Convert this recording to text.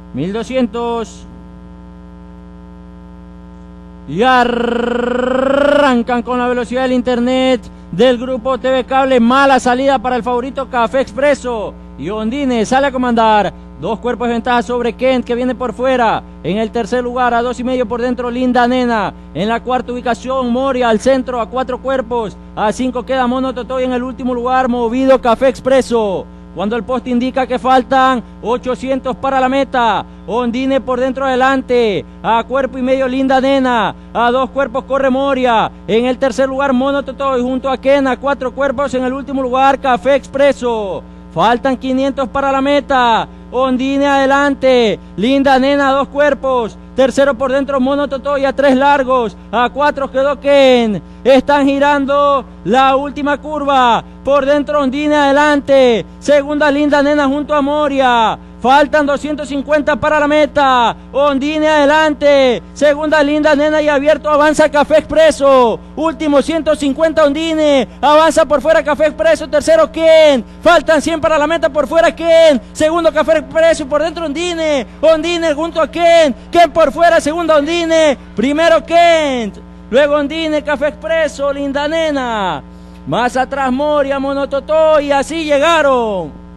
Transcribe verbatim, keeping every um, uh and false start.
mil doscientos. Y arrancan con la velocidad del internet del grupo T V Cable. Mala salida para el favorito Café Expreso. Y Ondine sale a comandar. Dos cuerpos de ventaja sobre Kent, que viene por fuera. En el tercer lugar, a dos y medio por dentro, Linda Nena. En la cuarta ubicación, Moria al centro, a cuatro cuerpos. A cinco queda Mono Totoy en el último lugar, movido Café Expreso. Cuando el poste indica que faltan ochocientos para la meta. Ondine por dentro adelante. A cuerpo y medio Linda Nena. A dos cuerpos corre Moria. En el tercer lugar Mono Totoy junto a Ken. A cuatro cuerpos en el último lugar Café Expreso. Faltan quinientos para la meta. Ondine adelante. Linda Nena a dos cuerpos. Tercero por dentro Mono Totoy a tres largos. A cuatro quedó Ken. Están girando la última curva. Por dentro Ondine adelante. Segunda Linda Nena junto a Moria. Faltan doscientos cincuenta para la meta. Ondine adelante. Segunda Linda Nena y abierto avanza Café Expreso. Último ciento cincuenta Ondine. Avanza por fuera Café Expreso. Tercero Ken. Faltan cien para la meta por fuera Ken. Segundo Café Expreso y por dentro Ondine. Ondine junto a Ken. Ken por fuera. Segunda Ondine. Primero Ken. Luego Ondine, Café Expreso, Linda Nena. Más atrás Moria, Mono Totoy. Y así llegaron